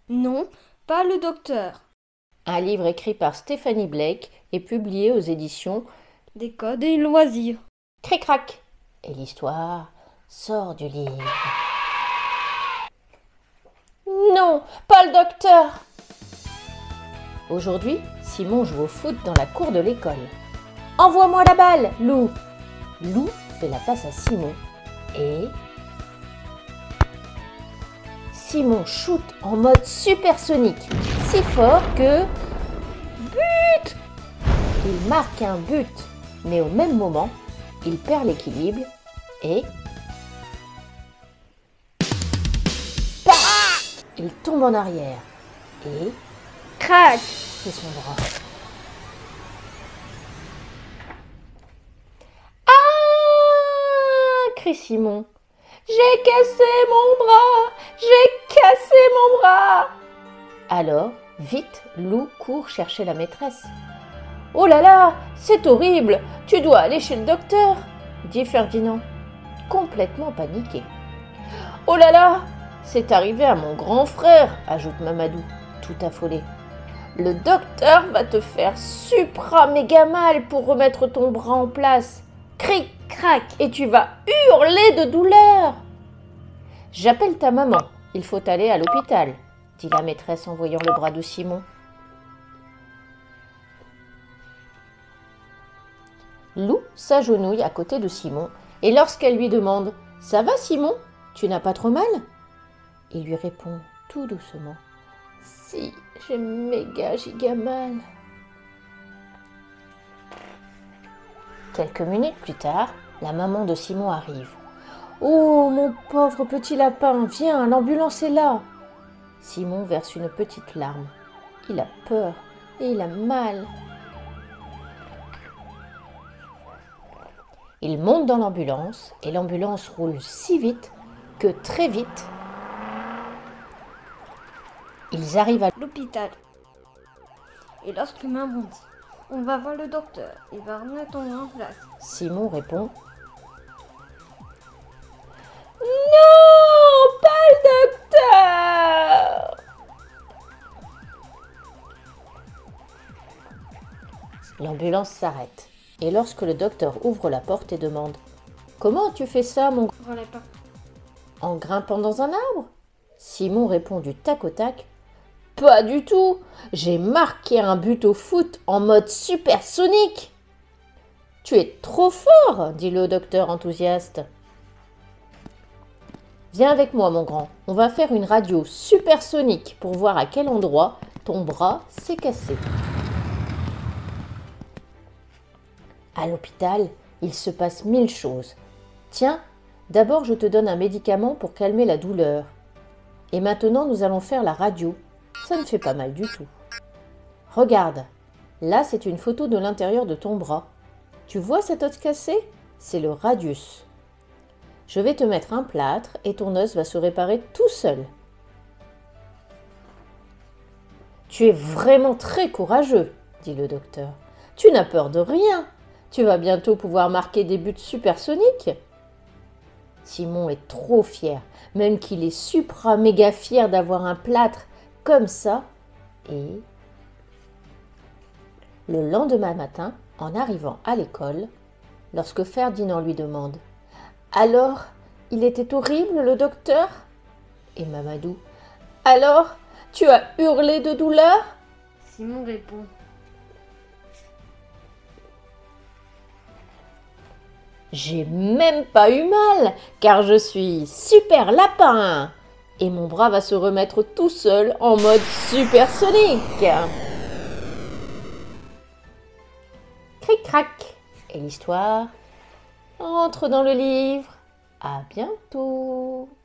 Non, pas le docteur. Un livre écrit par Stephanie Blake et publié aux éditions Des codes et loisirs. Cric-Crac. Et l'histoire sort du livre. Non, pas le docteur. Aujourd'hui, Simon joue au foot dans la cour de l'école. Envoie-moi la balle, Lou. Lou fait la passe à Simon et Simon shoot en mode supersonique, si fort que but! Il marque un but, mais au même moment, il perd l'équilibre et paf! Il tombe en arrière et Crac! fait son bras. Ah! Crie Simon. J'ai cassé mon bras! J'ai cassé mon bras! Alors, vite, Lou court chercher la maîtresse. Oh là là, c'est horrible! Tu dois aller chez le docteur, dit Ferdinand, complètement paniqué. Oh là là, c'est arrivé à mon grand frère, ajoute Mamadou, tout affolé. Le docteur va te faire supra méga mal pour remettre ton bras en place. Cric, crac, et tu vas hurler de douleur. J'appelle ta maman, il faut aller à l'hôpital, dit la maîtresse en voyant le bras de Simon. Lou s'agenouille à côté de Simon et lorsqu'elle lui demande « Ça va Simon? Tu n'as pas trop mal ?» il lui répond tout doucement « Si, j'ai méga giga mal. » Quelques minutes plus tard, la maman de Simon arrive. « Oh, mon pauvre petit lapin, viens, l'ambulance est là !» Simon verse une petite larme. Il a peur et il a mal. Il monte dans l'ambulance et l'ambulance roule si vite que très vite, ils arrivent à L'hôpital. Et lorsque maman dit on va voir le docteur, il va remettre ton bras en place. Simon répond non, pas le docteur. L'ambulance s'arrête et lorsque le docteur ouvre la porte et demande comment tu fais ça mon Voilà pas. en grimpant dans un arbre, Simon répond du tac au tac pas du tout, j'ai marqué un but au foot en mode supersonique. Tu es trop fort, dit le docteur enthousiaste. Viens avec moi, mon grand. On va faire une radio supersonique pour voir à quel endroit ton bras s'est cassé. À l'hôpital, il se passe 1000 choses. Tiens, d'abord je te donne un médicament pour calmer la douleur. Et maintenant, nous allons faire la radio. Ça ne fait pas mal du tout. Regarde, là c'est une photo de l'intérieur de ton bras. Tu vois cet os cassé? C'est le radius. Je vais te mettre un plâtre et ton os va se réparer tout seul. Tu es vraiment très courageux, dit le docteur. Tu n'as peur de rien. Tu vas bientôt pouvoir marquer des buts supersoniques. Simon est trop fier, même qu'il est supra méga fier d'avoir un plâtre comme ça. Et le lendemain matin, en arrivant à l'école, lorsque Ferdinand lui demande « Alors, il était horrible le docteur ?» et Mamadou « Alors, tu as hurlé de douleur ?» Simon répond J'ai même pas eu mal, car je suis super lapin et mon bras va se remettre tout seul en mode supersonique. Cric-crac, et l'histoire entre dans le livre. À bientôt.